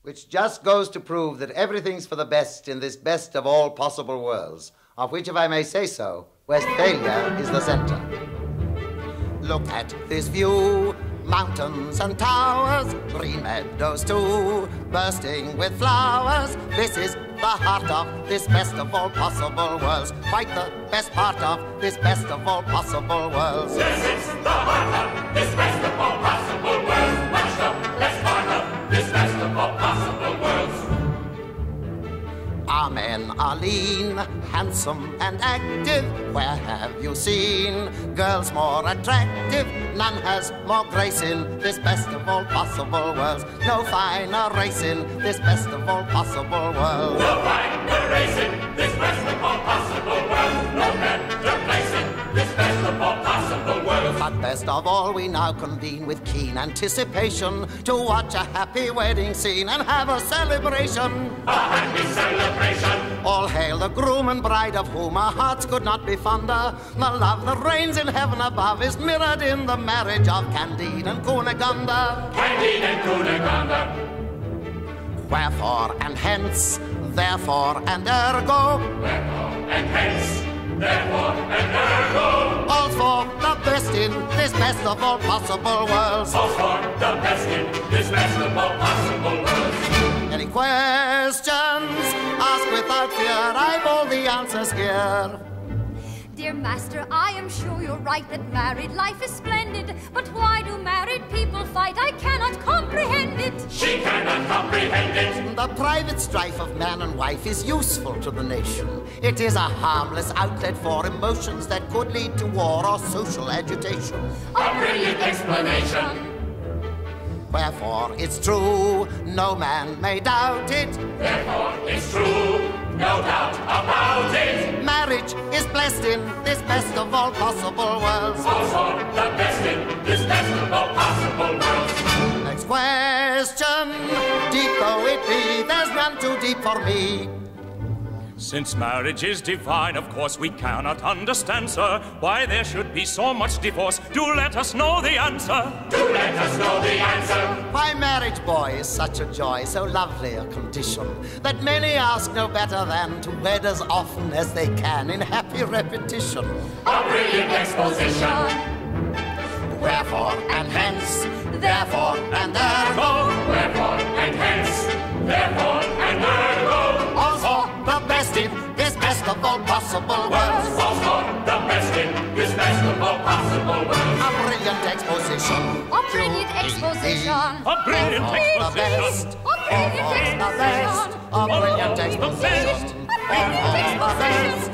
which just goes to prove that everything's for the best in this best of all possible worlds, of which, if I may say so, Westphalia is the center. Look at this view, mountains and towers, green meadows too, bursting with flowers. This is the heart of this best of all possible worlds, quite the best part of this best of all possible worlds. This is the heart of this best of all possible worlds, much the best part of this best of all possible worlds. Our men are lean, handsome and active. Where have you seen girls more attractive? None has more grace in this best of all possible worlds. No finer race in this best of all possible worlds. No finer race in this best of all possible worlds. No better place in this best of all possible worlds. But best of all, we now convene with keen anticipation to watch a happy wedding scene and have a celebration. A happy celebration. All hail the groom and bride, of whom our hearts could not be fonder. The love that reigns in heaven above is mirrored in the marriage of Candide and Cunegonde. Candide and Cunegonde. Wherefore and hence, therefore and ergo. Wherefore and hence, therefore and ergo. All's for the best in this best of all possible worlds. All's for the best in this best of all possible worlds. Any questions? Ask without fear, I've all the answers here. Dear master, I am sure you're right that married life is splendid. But why do married people fight? I cannot comprehend it. She cannot comprehend it. The private strife of man and wife is useful to the nation. It is a harmless outlet for emotions that could lead to war or social agitation. A brilliant explanation. Wherefore it's true, no man may doubt it. Therefore it's true, no doubt about it. Marriage is blessed in this best of all possible worlds. All's for the best in this best of all possible worlds. Next question, deep though it be, there's none too deep for me. Since marriage is divine, of course we cannot understand, sir, why there should be so much divorce. Do let us know the answer. Do let us know the answer. Why marriage, boy, is such a joy, so lovely a condition, that many ask no better than to wed as often as they can in happy repetition. A brilliant exposition. Wherefore and hence, therefore and ergo. Wherefore and hence, therefore and ergo. All's for the best in this best of all possible worlds. All's for the best in this best of all possible worlds. A brilliant exposition. A brilliant exposition. A brilliant exposition. A brilliant exposition. A brilliant exposition. A brilliant exposition.